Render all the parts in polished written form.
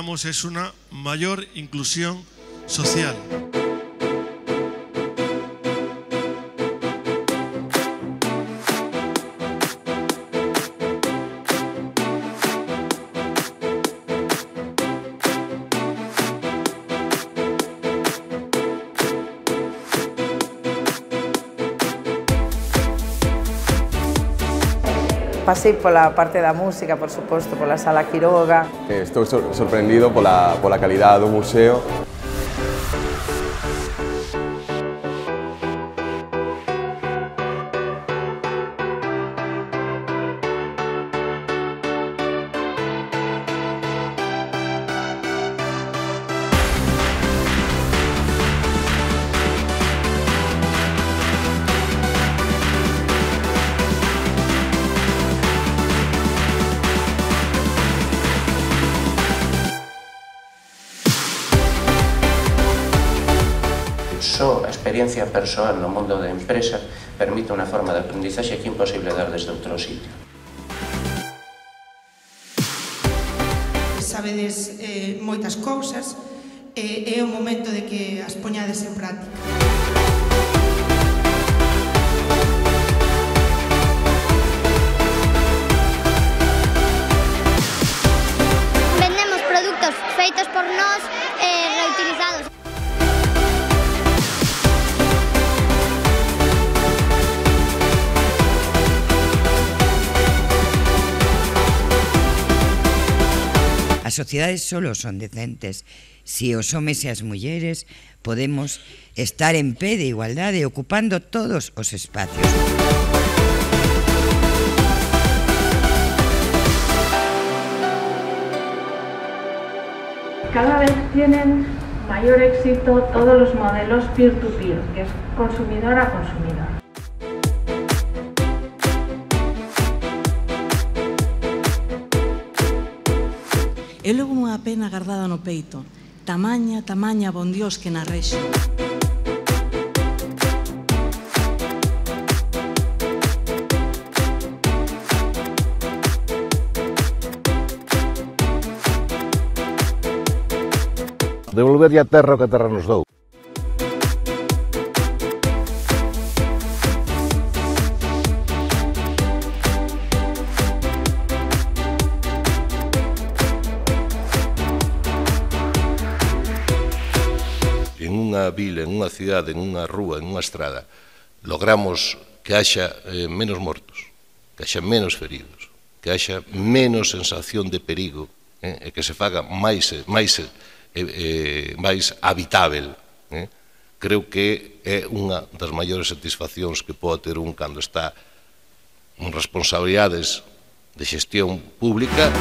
necesitamos es una mayor inclusión social. Pasei pola parte da música, por suposto, pola Sala Quiroga. Estou sorprendido pola calidade do museo. Só a experiencia persoal no mundo da empresa permite unha forma de aprendizaxe que é imposible dar desde outro sitio. Sabedes moitas cousas e é o momento de que as poñades en práctica. Vendemos produtos feitos por nós e reutilizados. As sociedades solo son decentes se os homes e as mulleres podemos estar en pé de igualdade ocupando todos os espacios. Cada vez tienen mayor éxito todos los modelos peer-to-peer, que es consumidor a consumidor. E logo unha pena guardada no peito, tamaña, bon Dios que na rexe. Devolverlle a terra o que a terra nos dou. En unha vila, en unha cidade, en unha rúa, en unha estrada, logramos que haxa menos mortos, que haxa menos feridos, que haxa menos sensación de perigo, e que se faga máis habitável. Creo que é unha das maiores satisfaccións que pode ter un cando está en responsabilidades de xestión pública.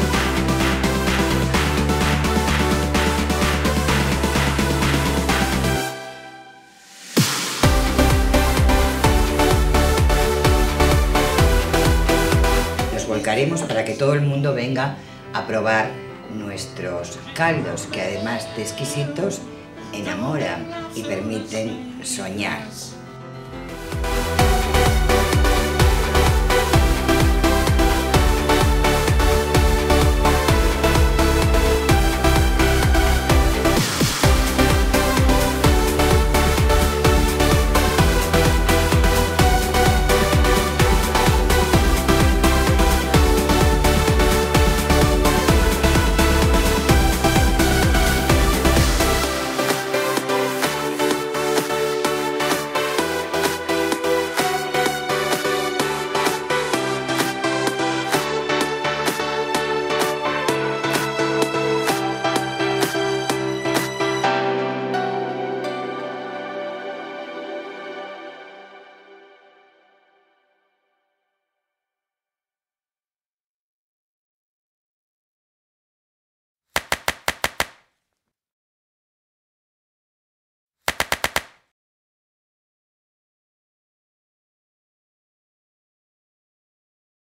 Nos volcaremos para que todo el mundo venga a probar nuestros caldos, que además de exquisitos, enamoran y permiten soñar.